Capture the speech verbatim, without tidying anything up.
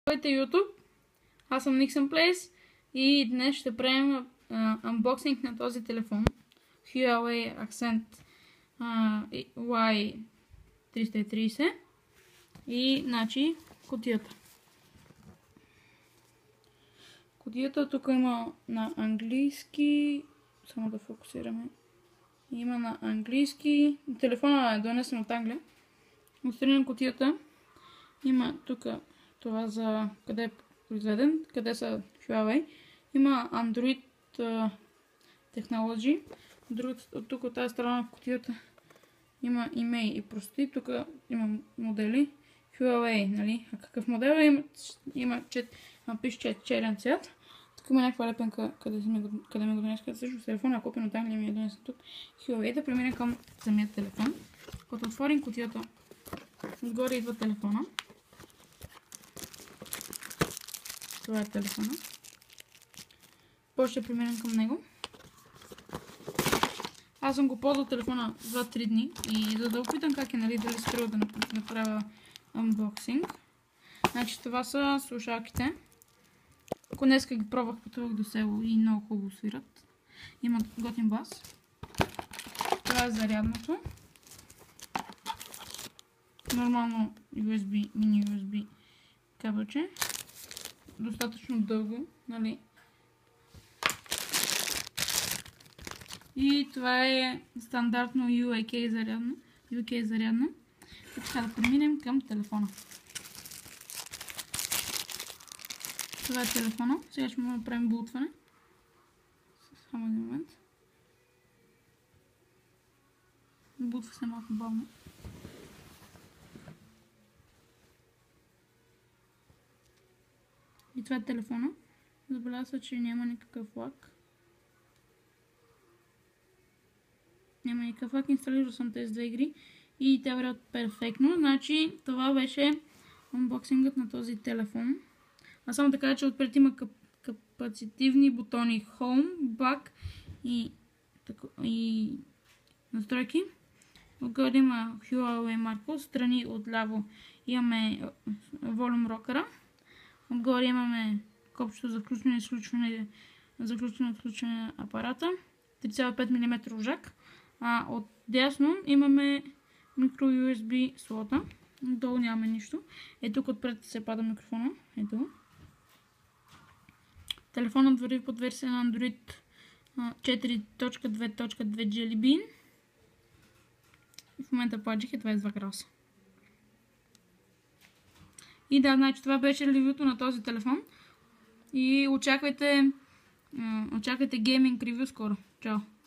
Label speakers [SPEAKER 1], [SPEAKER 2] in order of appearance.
[SPEAKER 1] Здравейте, YouTube! Аз съм NixonPlays и днес ще правим анбоксинг на този телефон Huawei Accent уай триста и трийсет и значи кутията. Кутията тук има на английски, само да фокусираме, има на английски, телефона е донесен от Англия. Отстрани на кутията има тук това за къде е произведен, къде са Huawei. Има Android uh, Technology. От тук от тази страна в кутията има имей и прости. Тук има модели Huawei, нали? А какъв модел е? Има, има чет, пише, че е черен цвят. Тук има някаква лепенка, къде, го, къде ми го донеска. Също телефон е купен от Англия, ми е донесен тук. Huawei. Да преминем към самия телефон. Като отворим кутията, отгоре идва телефона. Това е телефона. После ще преминем към него. Аз съм го ползвал телефона два-три дни и за да опитам как е, нали, дали струва да направя анбоксинг. Значи това са слушалките. Ако днеска ги пробвах, пътувах до село и много хубаво свират. Имат готин бас. Това е зарядното. Нормално ю ес би, мини ю ес би кабелче. Достатъчно дълго, нали? И това е стандартно ю ей кей зарядно. ю кей зарядно. И така да преминем към телефона. Това е телефона. Сега ще му направим бутване. Само един момент. Бутва се малко бавно. И това е телефона. Забелязва, че няма никакъв лак. Няма никакъв лак. Инсталирал съм тези две игри и те вървят перфектно. Значи това беше анбоксингът на този телефон. А само да кажа, че отпред има кап капацитивни бутони Home, Back и, и настройки. Отгоре има Huawei марка. Отстрани отляво имаме Volume Rocker. Отгоре имаме копчето за включване и изключване, за включване и отключване на апарата. три цяло и пет милиметра жак. А от дясно имаме микро ю ес би слота. Долу нямаме нищо. Е, тук отпред се пада микрофона. Ето. Телефонът върви под версия на Android четири точка две точка две Jelly Bean. И в момента паджих и това е два краса. И да, значи това беше ревюто на този телефон. И очаквайте, очаквайте гейминг ревю скоро. Чао!